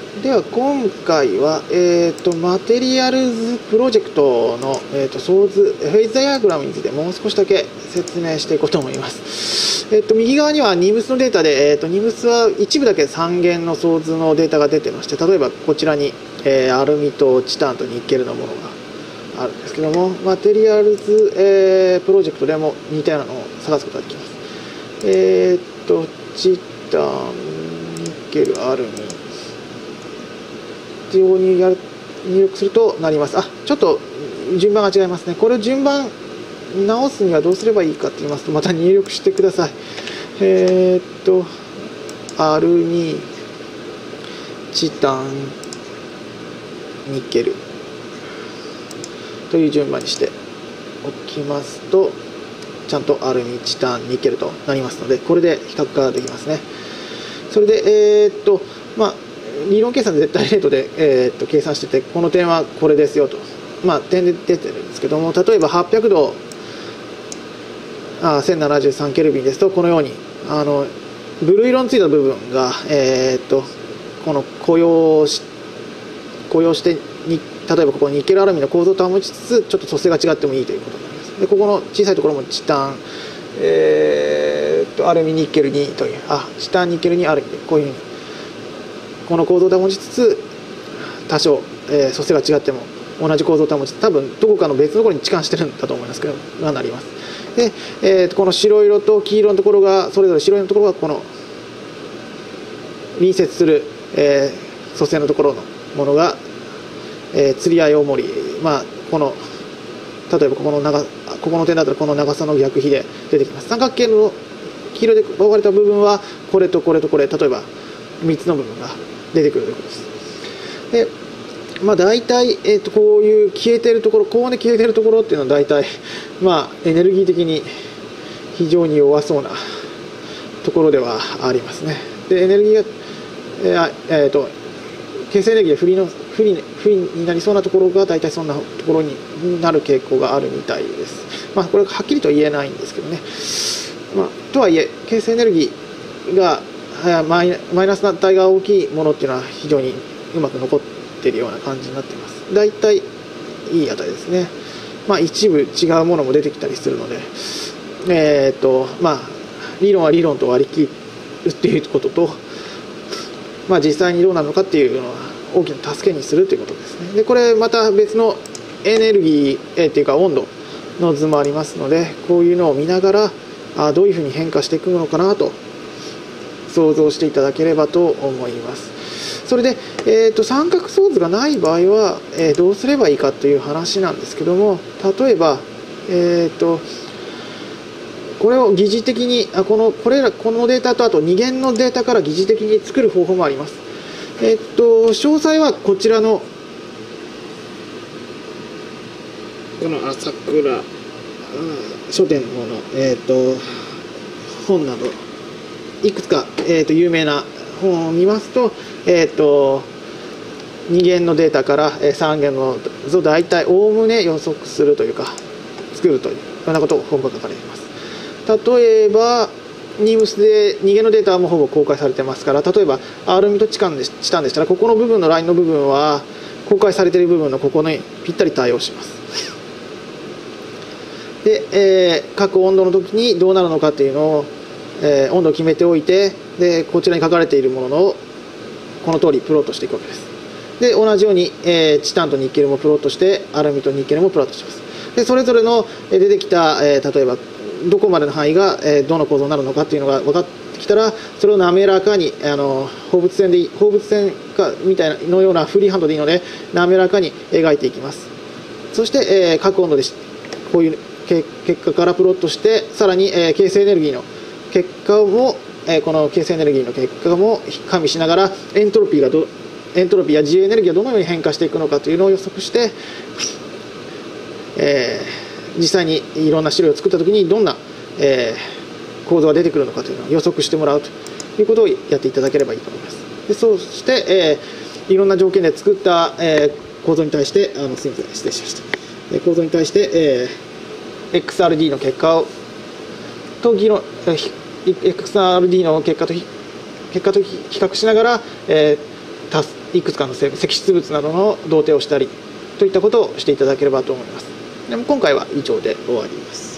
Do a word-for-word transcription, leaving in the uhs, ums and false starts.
では今回は、えーと、マテリアルズプロジェクトの、えーと、ソーズフェイズダイアグラムについてもう少しだけ説明していこうと思います。えーと、右側にはニムスのデータで、えーと、ニムスは一部だけ三元のソーズのデータが出てまして、例えばこちらに、えー、アルミとチタンとニッケルのものがあるんですけども、マテリアルズ、えー、プロジェクトでも似たようなのを探すことができます。えーと、チタン、ニッケル、アルミを入力するとなります。あ、ちょっと順番が違いますね。これを順番直すにはどうすればいいかと言いますと、また入力してください。えー、っとアルミ、チタン、ニッケルという順番にしておきますと、ちゃんとアルミ、チタン、ニッケルとなりますので、これで比較ができますね。それでえー、っとまあ理論計算で絶対レートで、えー、っと計算してて、この点はこれですよと、まあ、点で出てるんですけども、例えばはっぴゃくどあせんななじゅうさんケルビンですと、このようにあのブルー色のついた部分が、えー、っとこの雇用し雇用してに、例えばここニッケルアルミの構造と保ちつつ、ちょっと組成が違ってもいいということになります。でここの小さいところもチタン、えー、っとアルミ、ニッケルにという、あチタン、ニッケルにアルミでこういうふうにこの構造を保ちつつ、多少、えー、組成が違っても同じ構造を保ちつつ、多分どこかの別のところに置換してるんだと思いますけどがなります。で、えー、この白色と黄色のところが、それぞれ白色のところがこの隣接する、えー、組成のところのものが、えー、釣り合い大盛り、まあこの例えばここの長ここの点だったらこの長さの逆比で出てきます。三角形の黄色で分かれた部分はこれとこれとこれ、例えばみっつの部分が出てくるということです。で、まあ、大体、えー、とこういう消えてるところ、高温で消えてるところっていうのは大体、まあ、エネルギー的に非常に弱そうなところではありますね。でエネルギーが、えーえー、と形成エネルギーが不利の不利不利になりそうなところが大体そんなところになる傾向があるみたいです。まあ、これはっきりとは言えないんですけどね。まあ、とはいえ形成エネルギーがマイナスな値が大きいものっていうのは非常にうまく残っているような感じになっています。だいたいいい値ですね。まあ、一部違うものも出てきたりするので、えーっとまあ、理論は理論と割り切るっていうことと、まあ、実際にどうなるのかっていうのは大きな助けにするということですね。でこれまた別のエネルギー、えー、っていうか温度の図もありますので、こういうのを見ながらあどういうふうに変化していくのかなと想像していただければと思います。それで、えー、と三角ソーズがない場合は、えー、どうすればいいかという話なんですけども、例えば、えー、とこれを疑似的にあこのこれらこのデータとあと二元のデータから疑似的に作る方法もあります。えー、と詳細はこちらのこの朝倉書店の方の、えー、と本などいくつか、えー、と有名な本を見ますと、えー、とに元のデータからさん元の図を大体おおむね予測するというか作るというようなことを本が書かれています。例えばニムスでに元のデータはもうほぼ公開されてますから、例えばアルミとチタンでしたら、ここの部分のラインの部分は公開されている部分のここにぴったり対応します。で、えー、各温度の時にどうなるのかっていうのをえー、温度を決めておいて、でこちらに書かれているものをこの通りプロットしていくわけです。で同じように、えー、チタンとニッケルもプロットして、アルミとニッケルもプロットします。でそれぞれの出てきた、えー、例えばどこまでの範囲が、えー、どの構造になるのかっていうのが分かってきたら、それを滑らかにあの放物線でいい放物線かみたいなのようなフリーハンドでいいので滑らかに描いていきます。そして、えー、各温度でこういう結果からプロットして、さらに、えー、形成エネルギーの結果も、えー、この形成エネルギーの結果も加味しながら、エントロピーがどエントロピーや自由エネルギーがどのように変化していくのかというのを予測して、えー、実際にいろんな資料を作った時にどんな、えー、構造が出てくるのかというのを予測してもらうということをやっていただければいいと思います。でそして、えー、いろんな条件で作った、えー、構造に対してあのすみません失礼しました、構造に対して、えー、エックスアールディー の結果をと議論 エックスアールディー の結果と結果と比較しながら、えー、 たいくつかの積出物などの同定をしたりといったことをしていただければと思います。でも今回は以上で終わります。